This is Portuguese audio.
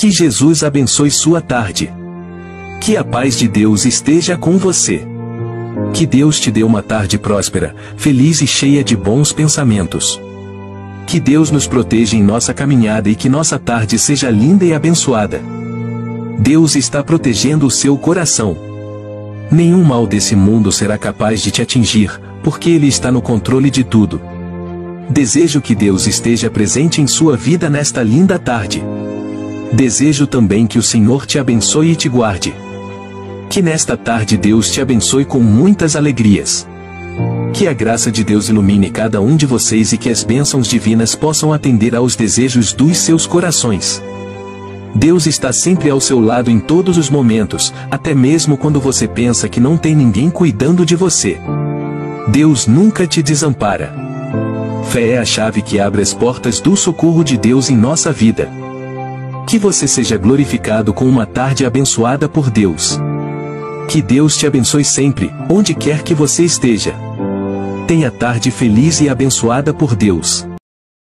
Que Jesus abençoe sua tarde. Que a paz de Deus esteja com você. Que Deus te dê uma tarde próspera, feliz e cheia de bons pensamentos. Que Deus nos proteja em nossa caminhada e que nossa tarde seja linda e abençoada. Deus está protegendo o seu coração. Nenhum mal desse mundo será capaz de te atingir, porque Ele está no controle de tudo. Desejo que Deus esteja presente em sua vida nesta linda tarde. Desejo também que o Senhor te abençoe e te guarde. Que nesta tarde Deus te abençoe com muitas alegrias. Que a graça de Deus ilumine cada um de vocês e que as bênçãos divinas possam atender aos desejos dos seus corações. Deus está sempre ao seu lado em todos os momentos, até mesmo quando você pensa que não tem ninguém cuidando de você. Deus nunca te desampara. Fé é a chave que abre as portas do socorro de Deus em nossa vida. Que você seja glorificado com uma tarde abençoada por Deus. Que Deus te abençoe sempre, onde quer que você esteja. Tenha tarde feliz e abençoada por Deus.